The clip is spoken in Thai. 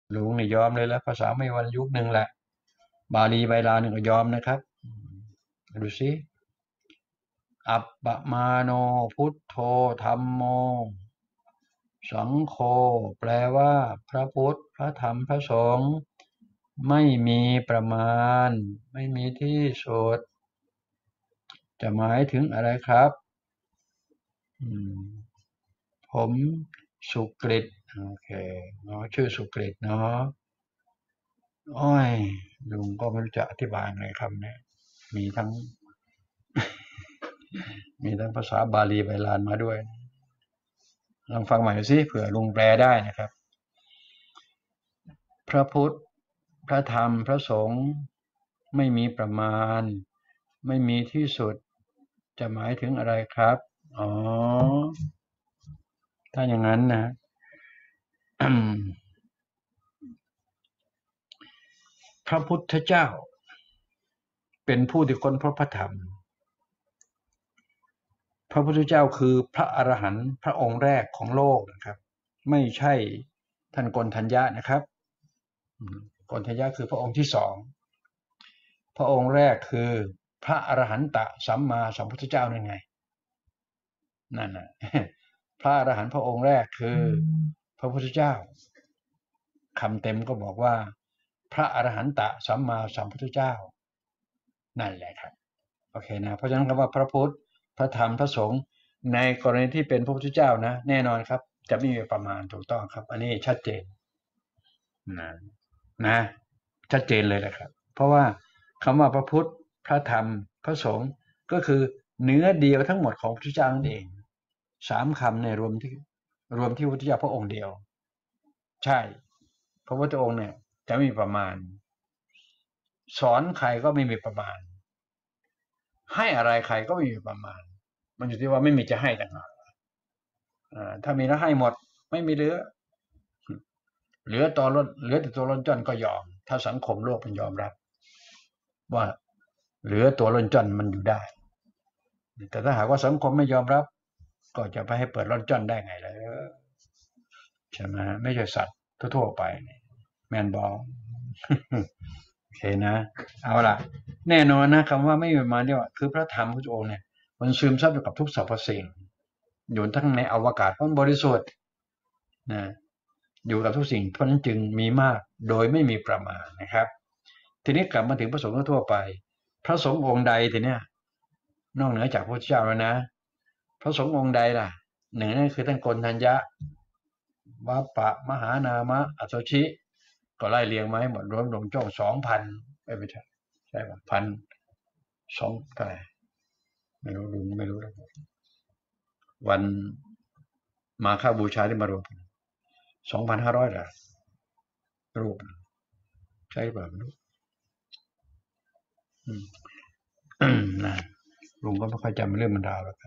ลุงนี่ยอมเลยแล้วภาษาไม่วันยุคหนึ่งแหละบาลีไบลาหนึ่งก็ยอมนะครับดูสิอัปปมาโนพุทโธธัมโมสังโฆแปลว่าพระพุทธพระธรรมพระสงฆ์ไม่มีประมาณไม่มีที่สุดจะหมายถึงอะไรครับอืมผมสุกฤตโอเคเนาะชื่อสุกฤตเนาะอ้อยลุงก็ไม่รู้จะอธิบายไงคำนี้มีทั้งมีทั้งภาษาบาลีไบาลานมาด้วยลองฟังใหม่ดูสิเผื่อลุงแปลได้นะครับพระพุทธพระธรรมพระสงฆ์ไม่มีประมาณไม่มีที่สุดจะหมายถึงอะไรครับอ๋อถ้าอย่างนั้นนะพระพุทธเจ้าเป็นผู้ที่ค้นพบพระธรรมพระพุทธเจ้าคือพระอรหันต์พระองค์แรกของโลกนะครับไม่ใช่ท่านโกณฑัญญะนะครับโกณฑัญญะคือพระองค์ที่สองพระองค์แรกคือพระอรหันตสัมมาสัมพุทธเจ้านั่นไงนั่นนะพระอรหันต์พระองค์แรกคือพระพุทธเจ้าคำเต็มก็บอกว่าพระอรหันตสัมมาสัมพุทธเจ้านั่นแหละครับโอเคนะเพราะฉะนั้นคำว่าพระพุทธพระธรรมพระสงฆ์ในกรณีที่เป็นพระพุทธเจ้านะแน่นอนครับจะไม่มีประมาณถูกต้องครับอันนี้ชัดเจนนะนะชัดเจนเลยแหละครับเพราะว่าคำว่าพระพุทธพระธรรมพระสงฆ์ก็คือเนื้อเดียวทั้งหมดของพระพุทธเจ้านั่นเองสามคำในรวมที่พระพุทธเจ้าพระองค์เดียวใช่พระพุทธองค์เนี่ยจะไม่มีประมาณสอนใครก็ไม่มีประมาณให้อะไรใครก็ไม่มีประมาณมันอยู่ที่ว่าไม่มีจะให้ต่างหากถ้ามีแล้วให้หมดไม่มีเหลือแต่ตัวล้นจนก็ยอมถ้าสังคมโลกมันยอมรับว่าเหลือตัวล้นจนมันอยู่ได้แต่ถ้าหากว่าสังคมไม่ยอมรับก็จะไปให้เปิดล้นจนได้ไงล่ะใช่ไหมไม่ใช่สัตว์ทั่วๆไปแมนบอลโอเคนะเอาล่ะแน่นอนนะคำว่าไม่มีประมาณเนี่ยคือพระธรรมพระองค์เนี่ยมันซึมซับอยู่กับทุกสรรพสิ่งอยู่ทั้งในอวกาศมันบริสุทธิ์นะอยู่กับทุกสิ่งเพราะนั้นจึงมีมากโดยไม่มีประมาณนะครับทีนี้กลับมาถึงพระสงฆ์ทั่วไปพระสงฆ์องค์ใดทีเนี้ยนอกเหนือจากพระพุทธเจ้าแล้วนะพระสงฆ์องค์ใดล่ะหนึ่งนั่นคือท่านโกณฑัญญะวัปปะมหานามะอสสชิก็ไล่เรียงมาให้หมดรวมลงจ้อง2,000ไม่ใช่ใช่ป่ะ1,200เท่าไหร่ไม่รู้ลุงไม่รู้แล้ววันมาฆบูชาที่มารวม2,500เหรอรูปใช่ป่ะไม่รู้นะลุงก็ไม่ค่อยจำเรื่องบรรดาแล้ว